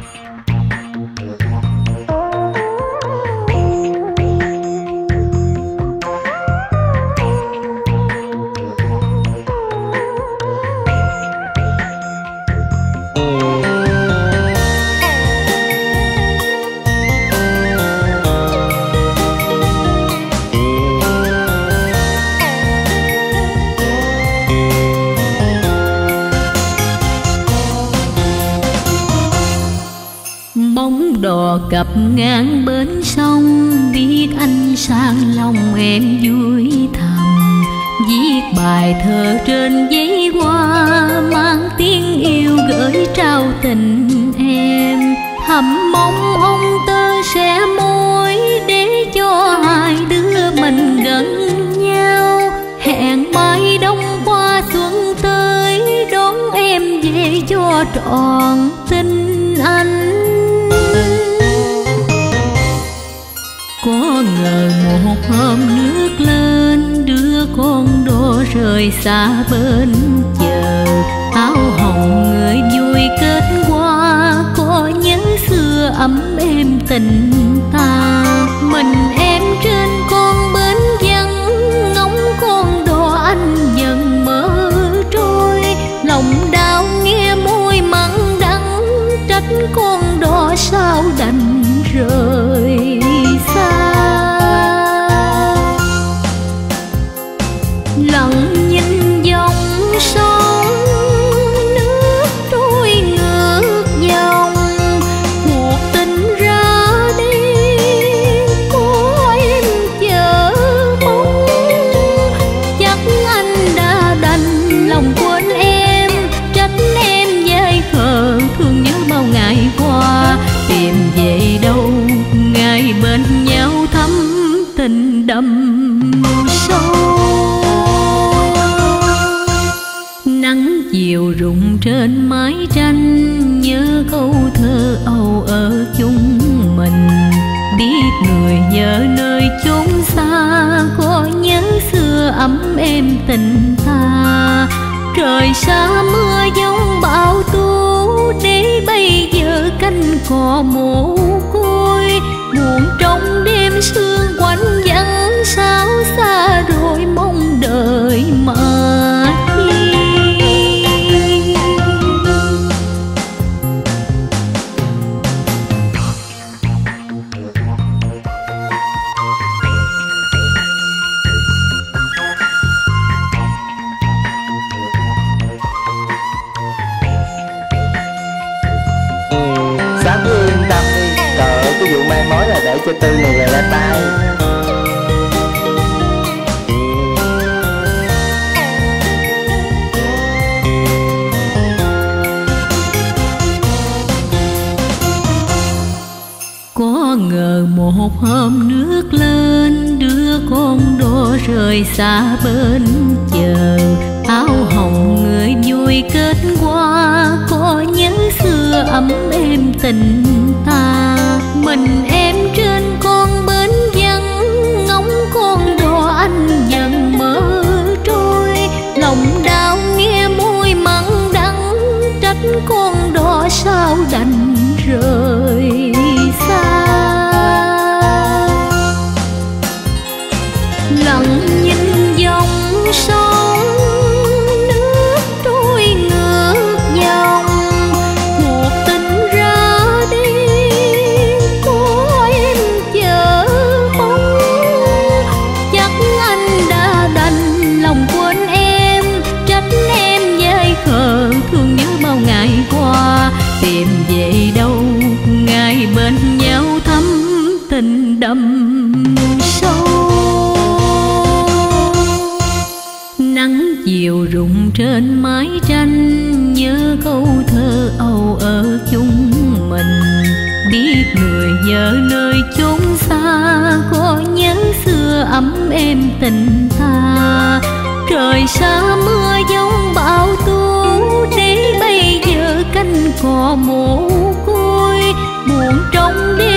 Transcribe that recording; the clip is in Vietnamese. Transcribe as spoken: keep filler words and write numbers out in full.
Cặp ngang bến sông, biết anh sang lòng em vui thầm. Viết bài thơ trên giấy hoa, mang tiếng yêu gửi trao tình em. Thầm mong ông tơ sẽ môi, để cho hai đứa mình gần nhau. Hẹn mai đông qua xuân tới, đón em về cho trọn tình anh. Có ngờ một hôm nước lên, đứa con đò rời xa bên chờ. Áo hồng người vui kết hoa, có nhớ xưa ấm êm tình ta. Mình em trên con bến vắng, ngóng con đò anh dần mơ trôi. Lòng đau nghe môi mặn đắng, trách con đò sao đành rời xa. Lặng nhìn dòng sông, nước trôi ngược dòng. Cuộc tình ra đi, có em chờ mong. Chắc anh đã đành lòng quên em, trách em dại khờ thương nhớ bao ngày qua. Tìm về đâu ngày bên nhau thắm tình đậm sâu. Nắng chiều rụng trên mái tranh, nhớ câu thơ âu ở chung mình. Biết người nhớ nơi chốn xa, có nhớ xưa ấm êm tình ta. Trời xa mưa giông bão tố, để bây giờ cánh cò mồ côi. Buồn trong đêm sương quạnh vắng, sao xa rồi mong đợi mà đi. Sáng cứ yên tâm đi, trời ơi cái vụ mai mối là để cho Tư này về ra tay. Có ngờ một hôm nước lên, đứa con đò rời xa bên chờ. Áo hồng người vui kết hoa, có nhớ xưa ấm êm tình ta. Mình em trên con bến vắng, ngóng con đò anh dần mơ trôi. Lòng đau nghe môi mặn đắng, trách con đò sao đành rời xa. Lặng nhìn dòng sông, nước trôi ngược dòng. Cuộc tình ra đi, có em chờ mong. Chắc anh đã đành lòng quên em, trách em dại khờ thương nhớ bao ngày qua. Tìm về đâu ngày bên nhau thắm tình đậm sâu. Nắng chiều rụng trên mái tranh, nhớ câu thơ âu ở chung mình. Biết người nhớ nơi chốn xa, có nhớ xưa ấm êm tình ta. Trời xa mưa giông bão tố, để bây giờ cánh cò mồ côi. Buồn trong đêm